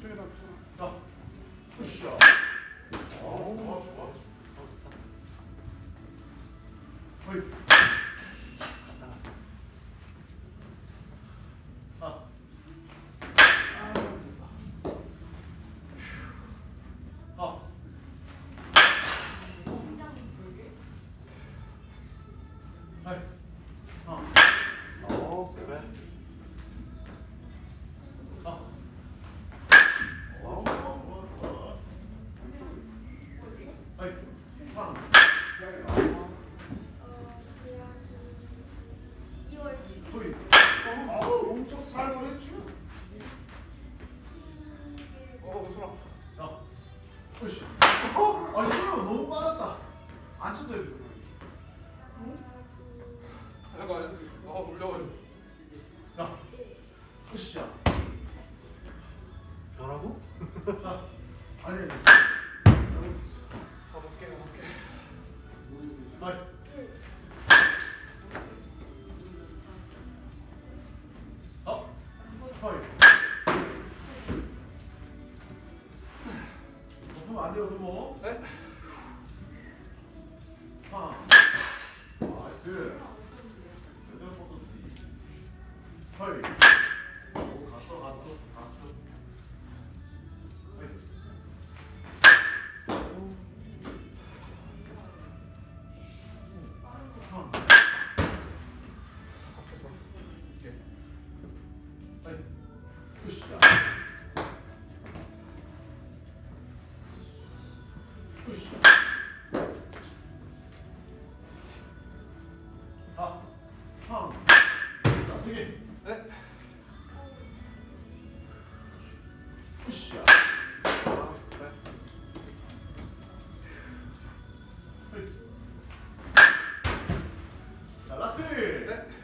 저쪽에다. 자, 푸시야. 좋아, 좋아. 허이. 엄청 살벌했지? 손 아파. 야, 으쌰. 아, 이거 너무 빠졌다. 안 쳤어요. 해봐. 올려가지고. 야, 으쌰. 변하고? 아니. 가볼게. 아니. 허이. 덮으면 안 돼요, 손목. 네? 나이스. 제대로 뻗어주기. 허이. 오, 갔어. 허이. 앞에서. 이게. 허이. 으쌰. 으쌰. 자, 세 개. 네. 으쌰. 자, 라스트. 네.